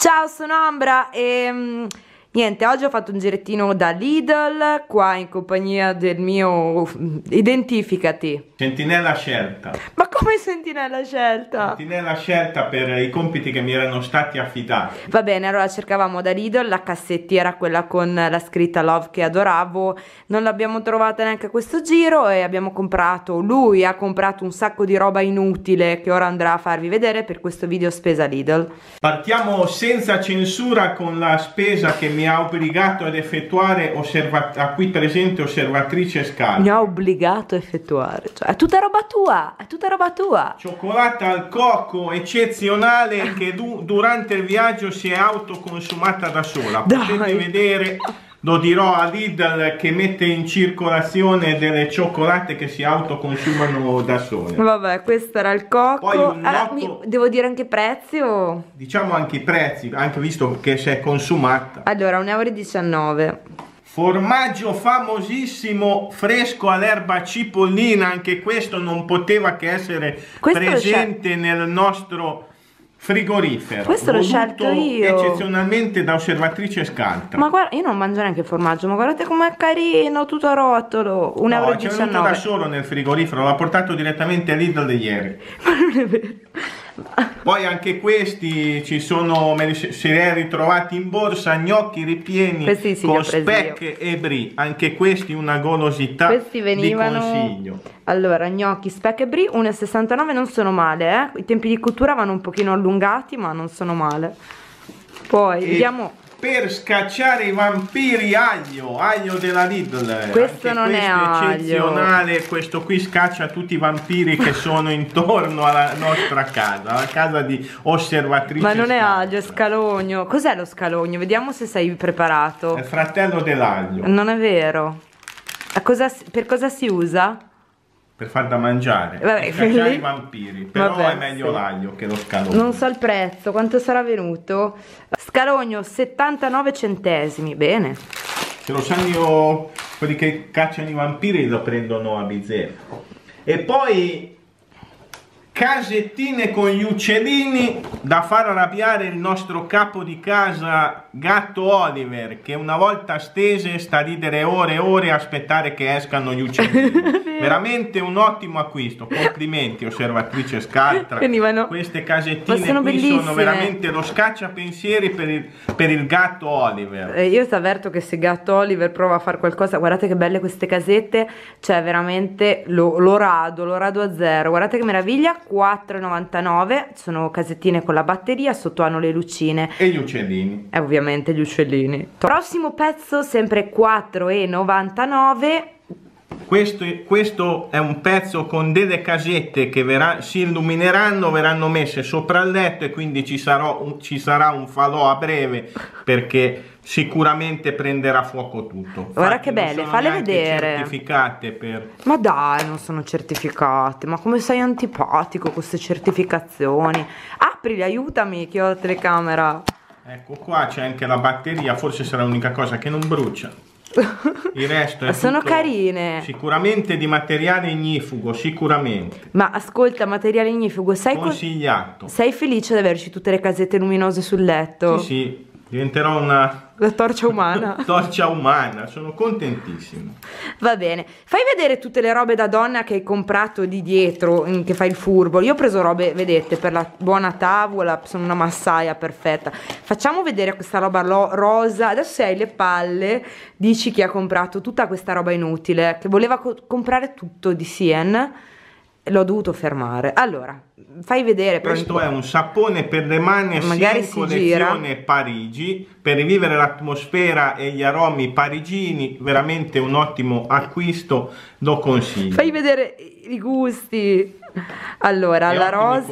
Ciao, sono Ambra e niente, oggi ho fatto un girettino da Lidl, qua in compagnia del mio... Identificati. Sentinella scelta. Ma come sentinella scelta? Sentinella scelta per i compiti che mi erano stati affidati. Va bene, allora cercavamo da Lidl, la cassettiera, quella con la scritta Love che adoravo, non l'abbiamo trovata neanche a questo giro e abbiamo comprato, lui ha comprato un sacco di roba inutile che ora andrà a farvi vedere per questo video spesa Lidl. Partiamo senza censura con la spesa che mi ha obbligato ad effettuare a qui presente osservatrice Scarpa. Mi ha obbligato a effettuare, cioè è tutta roba tua, è tutta roba tua. Cioccolata al cocco eccezionale che durante il viaggio si è autoconsumata da sola. Potete vedere, lo dirò a Lidl che mette in circolazione delle cioccolate che si autoconsumano da sole. Vabbè, questo era il cocco. Poi un noto... devo dire anche i prezzi o... Diciamo anche i prezzi, anche visto che si è consumata. Allora, 1,19 €. Formaggio famosissimo fresco all'erba cipollina, anche questo non poteva che essere presente nel nostro frigorifero. Questo l'ho scelto io eccezionalmente da osservatrice Scaltra. Ma guarda, io non mangio neanche il formaggio, ma guardate com'è carino, tutto a rotolo. 1,19 €. C'è venuto da solo nel frigorifero, l'ha portato direttamente a Lidl di ieri. Ma non è vero. Poi anche questi ci sono, me li si è ritrovati in borsa, gnocchi ripieni con speck e brie, anche questi una golosità. Questi venivano, di consiglio. Allora, gnocchi, speck e brie, 1,69 € non sono male, i tempi di cottura vanno un pochino allungati ma non sono male. Poi vediamo... Per scacciare i vampiri aglio della Lidl. Questo anche non è aglio. Eccezionale, questo qui scaccia tutti i vampiri che sono intorno alla nostra casa, la casa di osservatrice. Ma non è aglio, è scalogno. Cos'è lo scalogno? Vediamo se sei preparato. È il fratello dell'aglio. Non è vero. Per cosa si usa? Per far da mangiare. Vabbè, per cacciare i vampiri. Però è meglio l'aglio che lo scalogno. Non so il prezzo, quanto sarà venuto? Scalogno 79 centesimi, bene. Se lo sanno quelli che cacciano i vampiri lo prendono a bizzeffe. E poi casettine con gli uccellini da far arrabbiare il nostro capo di casa Gatto Oliver, che una volta stese sta a ridere ore e ore a aspettare che escano gli uccellini. Veramente un ottimo acquisto, complimenti osservatrice Scaltra. Queste casettine qui sono veramente lo scacciapensieri per il Gatto Oliver. Io ti avverto che se Gatto Oliver prova a fare qualcosa, guardate che belle queste casette, cioè veramente lo rado a zero, guardate che meraviglia. 4,99 €, sono casettine con la batteria, sotto hanno le lucine e gli uccellini, ovviamente gli uccellini. Prossimo pezzo sempre 4,99 €. Questo è un pezzo con delle casette che si illumineranno, verranno messe sopra il letto e quindi ci sarà un falò a breve perché sicuramente prenderà fuoco tutto. Guarda che belle, falle vedere. Certificate per... Ma dai, non sono certificate, ma come sei antipatico con queste certificazioni. Aprili, aiutami che ho la telecamera. Ecco qua, c'è anche la batteria, forse sarà l'unica cosa che non brucia. Il resto è sono carine, sicuramente di materiale ignifugo, sicuramente. Ma ascolta, materiale ignifugo, consigliato. Sei felice di averci tutte le casette luminose sul letto? Sì, sì, diventerò una torcia umana. Torcia umana, sono contentissimo. Va bene, fai vedere tutte le robe da donna che hai comprato di dietro, che fai il furbo. Io ho preso robe, vedete, per la buona tavola, sono una massaia perfetta. Facciamo vedere questa roba rosa. Adesso se hai le palle, dici chi ha comprato tutta questa roba inutile, che voleva comprare tutto di Sien. L'ho dovuto fermare. Allora, fai vedere. Questo è un sapone per le mani, magari si collezione Parigi, per rivivere l'atmosfera e gli aromi parigini, veramente un ottimo acquisto, lo consiglio. Fai vedere i gusti. Allora, alla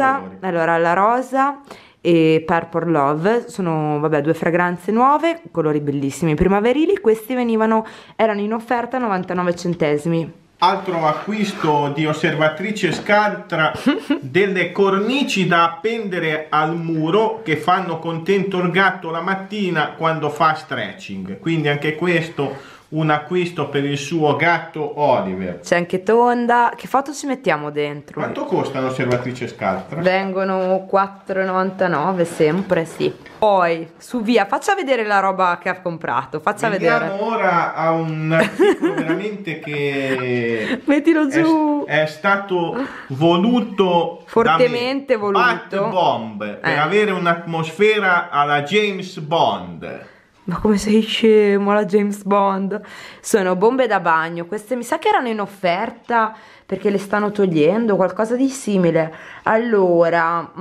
rosa e Purple Love sono, vabbè, due fragranze nuove, colori bellissimi, primaverili. Questi erano in offerta a 99 centesimi. Altro acquisto di osservatrice Scaltra, delle cornici da appendere al muro che fanno contento il gatto la mattina quando fa stretching. Quindi anche questo un acquisto per il suo gatto Oliver. C'è anche Tonda. Che foto ci mettiamo dentro? Quanto costa l'osservatrice Scaltra? Vengono 4,99 sempre, sì. Poi, su via, faccia vedere la roba che ha comprato, faccia vedere. Andiamo ora a un articolo veramente che mettilo giù. È stato voluto fortemente da me. voluto. Bat Bomb per avere un'atmosfera alla James Bond. Ma come sei scemo, la James Bond. Sono bombe da bagno. Queste mi sa che erano in offerta perché le stanno togliendo, qualcosa di simile. Allora,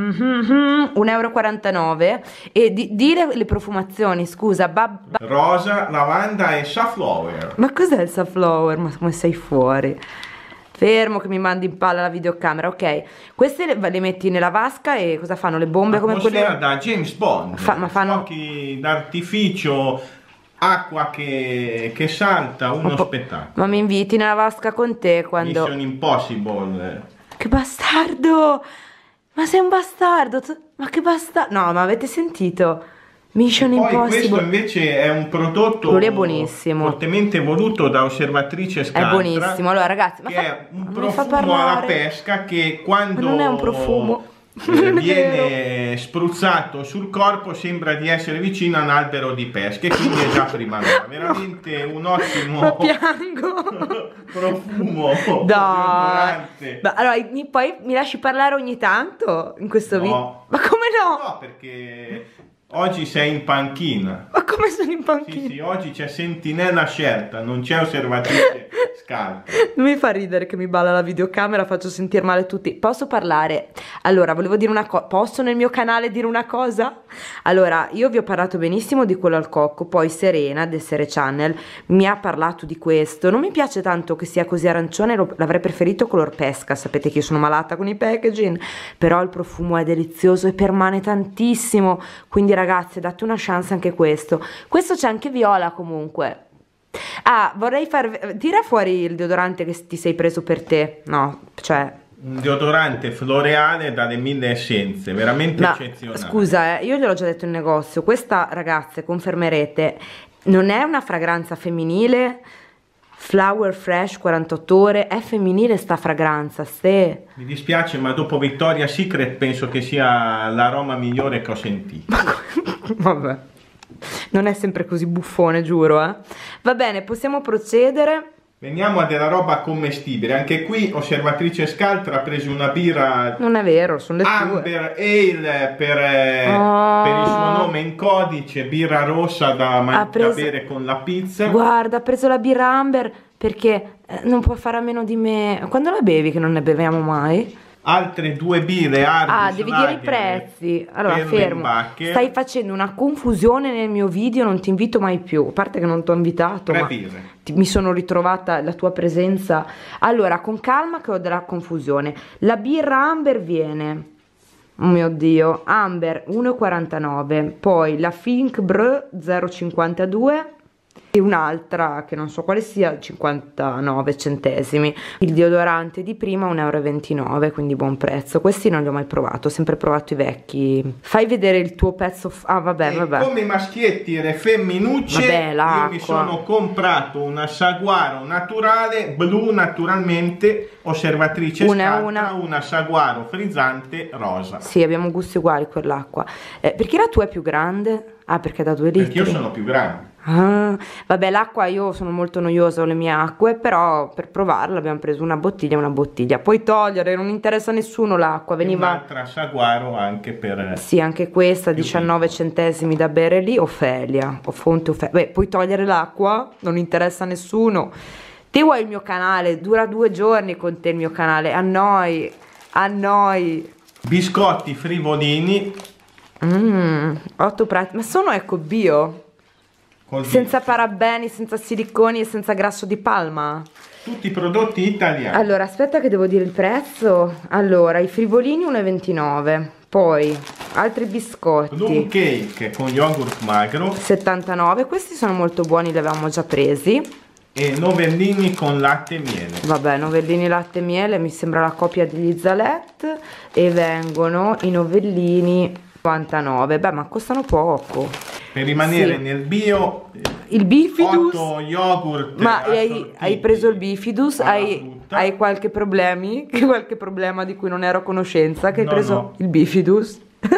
1,49 euro. E dire le profumazioni, scusa. Rosa, lavanda e safflower. Ma cos'è il safflower? Ma come sei fuori? Fermo che mi mandi in palla la videocamera. Ok, queste le metti nella vasca e cosa fanno? Le bombe come quelle da James Bond. Ma fanno fuochi d'artificio, acqua che salta, uno spettacolo. Ma mi inviti nella vasca con te quando Mission Impossible. Che bastardo! Ma sei un bastardo! Ma che bastardo! No, ma avete sentito? Mission Impossible. Questo invece è un prodotto lui è buonissimo, fortemente voluto da osservatrice Scaltra. È buonissimo. Allora ragazzi, che è un profumo alla pesca che quando non è un profumo. Viene spruzzato sul corpo sembra di essere vicino a un albero di pesca e quindi è già primavera. Veramente un ottimo profumo. Dai. Allora, poi mi lasci parlare ogni tanto in questo video? Ma come no? No, perché oggi sei in panchina. Ma come sono in panchina? Sì, oggi c'è sentinella scelta, non c'è osservatrice Scaltra. Non mi fa ridere che mi balla la videocamera, faccio sentire male tutti. Posso parlare? Allora, volevo dire una cosa. Posso nel mio canale dire una cosa? Allora, io vi ho parlato benissimo di quello al cocco, poi Serena del Sere Channel mi ha parlato di questo. Non mi piace tanto che sia così arancione, l'avrei preferito color pesca. Sapete che io sono malata con i packaging, però il profumo è delizioso e permane tantissimo, quindi ragazzi date una chance anche questo. Questo c'è anche viola comunque. Ah, vorrei tira fuori il deodorante che ti sei preso per te. No, cioè un deodorante floreale dalle 1000 essenze, veramente eccezionale. Scusa, io gliel'ho già detto in negozio. Questa, ragazze, confermerete, non è una fragranza femminile. Flower Fresh 48 ore, è femminile sta fragranza, ste. Mi dispiace, ma dopo Victoria's Secret penso che sia l'aroma migliore che ho sentito. Vabbè, non è sempre così buffone, giuro, eh. Va bene, possiamo procedere. Veniamo a della roba commestibile. Anche qui osservatrice Scaltra ha preso una birra. Non è vero, sono le Amber Ale per il suo nome in codice, birra rossa da bere con la pizza. Guarda, ha preso la birra Amber perché non può fare a meno di me. Quando la bevi che non ne beviamo mai? Altre due birre devi dire i prezzi. Allora, fermo. Stai facendo una confusione nel mio video, non ti invito mai più. A parte che non ti ho invitato, ma mi sono ritrovata la tua presenza. Allora, con calma che ho della confusione. La birra Amber viene, oh mio Dio, Amber 1,49, poi la Fink Breu 0,52 e un'altra che non so quale sia 59 centesimi. Il deodorante di prima 1,29 euro, quindi buon prezzo. Questi non li ho mai provato, ho sempre provato i vecchi. Fai vedere il tuo pezzo. Vabbè. Come i maschietti e le femminucce, io mi sono comprato una Saguaro naturale blu, naturalmente osservatrice Scaltra, una Saguaro frizzante rosa. Sì, abbiamo gusti uguali quell'acqua. Perché la tua è più grande? Ah, perché da 2 litri. Perché io sono più grande. Vabbè, l'acqua, io sono molto noiosa con le mie acque, però per provarla abbiamo preso una bottiglia. Puoi togliere, non interessa a nessuno l'acqua. Veniva un'altra Saguaro anche per... Sì, anche questa 19 centesimi da bere lì. Ofelia, o fonte Ofelia. Beh, puoi togliere l'acqua, non interessa a nessuno. Te vuoi il mio canale, dura 2 giorni con te il mio canale. A noi biscotti frivolini 8 prati, ma sono eco bio? Senza parabeni, senza siliconi e senza grasso di palma? Tutti prodotti italiani. Allora, aspetta che devo dire il prezzo. Allora, i frivolini 1,29, poi altri biscotti Plum cake con yogurt magro 79, questi sono molto buoni, li avevamo già presi. E novellini con latte e miele. Vabbè, novellini latte e miele mi sembra la copia degli Zalet. E vengono i novellini 99. Beh, ma costano poco. Per rimanere Sì. nel bio, Il Bifidus. 8 yogurt. Ma assortiti hai preso il Bifidus? alla Hai, frutta. hai qualche problemi? Qualche problema di cui non ero a conoscenza? Che hai No, preso no. il Bifidus?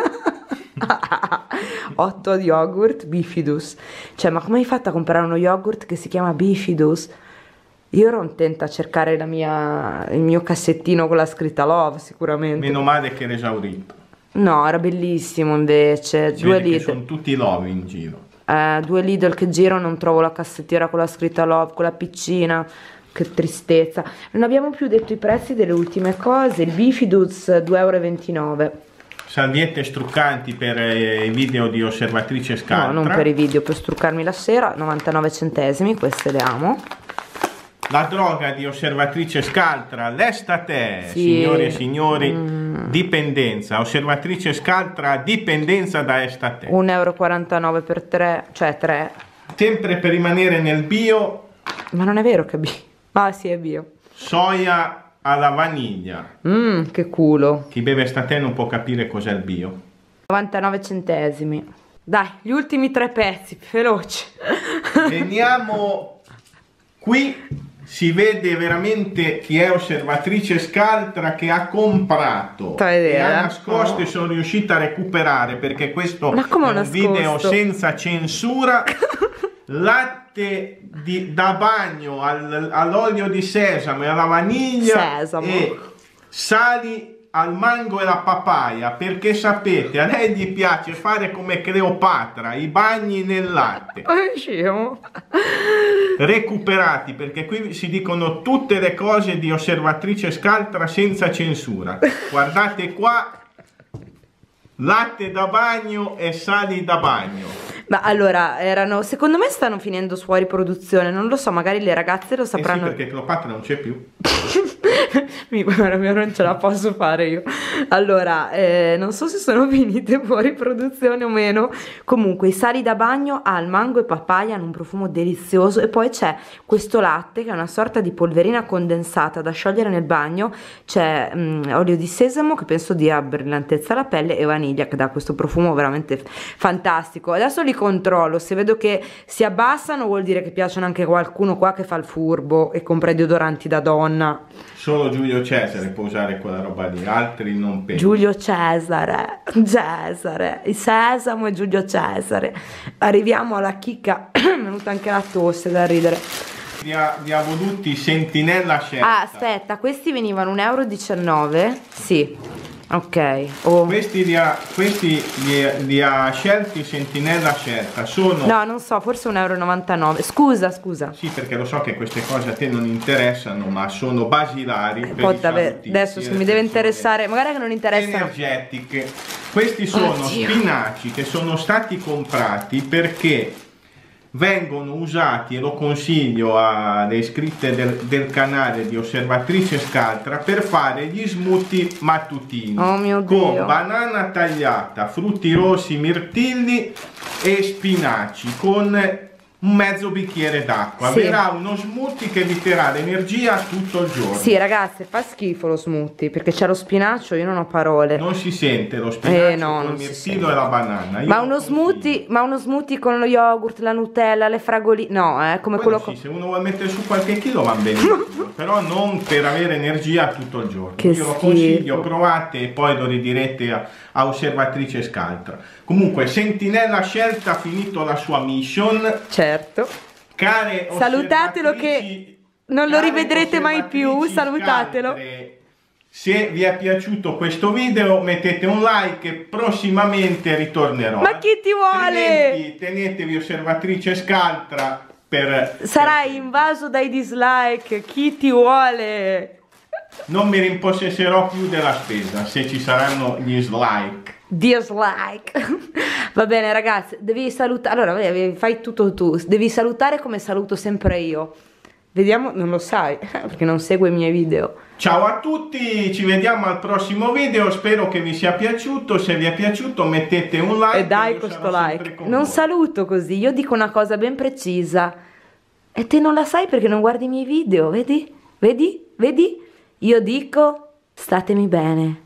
8 yogurt Bifidus. Cioè, ma come hai fatto a comprare uno yogurt che si chiama Bifidus? Io ero intenta a cercare il mio cassettino con la scritta Love, sicuramente. Meno male che era esaurito. No, era bellissimo invece. Si Due vede che Lidl. sono tutti love in giro. 2 Lidl che giro, non trovo la cassettiera con la scritta Love, quella piccina. Che tristezza. Non abbiamo più detto i prezzi delle ultime cose. Il Bifidus 2,29 €. Salviette struccanti per i video di osservatrice Scaltra. No, non per i video, per struccarmi la sera, 99 centesimi, queste le amo. La droga di osservatrice Scaltra, l'estate, Sì. signore e signori, dipendenza. Osservatrice Scaltra, dipendenza da estate. 1,49 € per 3, cioè 3. Sempre per rimanere nel bio, Ma non è vero che è bio. Ah sì, è bio. soia alla vaniglia. Che culo. Chi beve estate non può capire cos'è il bio. 99 centesimi. Dai, gli ultimi 3 pezzi, veloci. Veniamo qui. Si vede veramente chi è osservatrice Scaltra che ha comprato Fai vedere, e ha eh? nascosto e sono riuscita a recuperare, perché questo Ma come ho è un video nascosto? senza censura. Latte da bagno all'olio di sesamo e alla vaniglia Sesamo. e sali al mango e la papaya, perché sapete, a lei gli piace fare come Cleopatra, i bagni nel latte. Scemo. Recuperati, perché qui si dicono tutte le cose di osservatrice Scaltra senza censura. Guardate qua, latte da bagno e sali da bagno. Ma allora, secondo me stanno finendo fuori produzione, non lo so, magari le ragazze lo Eh sì, sapranno. perché Cleopatra non c'è più. Guarda, non ce la posso fare io. Allora, non so se sono finite fuori produzione o meno. Comunque, i sali da bagno al mango e papaya hanno un profumo delizioso. E poi c'è questo latte che è una sorta di polverina condensata da sciogliere nel bagno. C'è olio di sesamo che penso dia brillantezza alla pelle e vaniglia che dà questo profumo veramente fantastico. Adesso li controllo, se vedo che si abbassano vuol dire che piacciono anche a qualcuno qua che fa il furbo e compra i deodoranti da donna. Solo Giulio Cesare può usare quella roba lì, altri non penso. Giulio Cesare, il sesamo e Giulio Cesare. Arriviamo alla chicca, è venuta anche la tosse da ridere. Vi ha voluti Sentinella Scelta. Ah, aspetta, questi venivano 1,19 €? Sì, ok. Oh. Questi li ha scelti Sentinella Scelta. Sono... No, non so, forse 1,99 €. Scusa. Sì, perché lo so che queste cose a te non interessano, ma sono basilari per Poi, i vabbè, salutisti adesso se e le mi deve persone interessare, magari che non interessano. energetiche. Questi sono Oddio. spinaci che sono stati comprati perché vengono usati, e lo consiglio alle iscritte del canale di Osservatrice Scaltra, per fare gli smoothie mattutini. Oh mio con Dio. banana tagliata, frutti rossi, mirtilli e spinaci, con un mezzo bicchiere d'acqua. Sì. Verrà uno smoothie che vi terrà l'energia tutto il giorno. Sì, ragazze, fa schifo lo smoothie perché c'è lo spinacio, io non ho parole. Non si sente lo spinacio No, con non il si mirtillo sente. e la banana. Io Ma lo uno consiglio. smoothie con lo yogurt, la Nutella, le fragoli, no, come Quello quello sì, se uno vuole mettere su qualche chilo va bene, però non per avere energia tutto il giorno. Che Io lo schifo. consiglio, provate e poi lo ridirete a Osservatrice Scaltra. Comunque, Sentinella Scelta ha finito la sua mission. Certo. Care Salutatelo che osservatrici, non lo care rivedrete mai più, osservatrici salutatelo. Scaltre, se vi è piaciuto questo video mettete un like e prossimamente ritornerò. Ma chi ti vuole? Altrimenti tenetevi Osservatrice Scaltra Sarai invaso dai dislike, chi ti vuole? Non mi rimpossesserò più della spesa se ci saranno gli dislike. Dislike. Va bene ragazzi, devi salutare. Allora fai tutto tu. Devi salutare come saluto sempre io. Vediamo, non lo sai perché non segue i miei video. Ciao a tutti, ci vediamo al prossimo video. Spero che vi sia piaciuto. Se vi è piaciuto mettete un like. E dai io questo sarò sempre like. con Non voi. saluto così, io dico una cosa ben precisa. E te non la sai perché non guardi i miei video, vedi? Vedi? Vedi? Io dico statemi bene.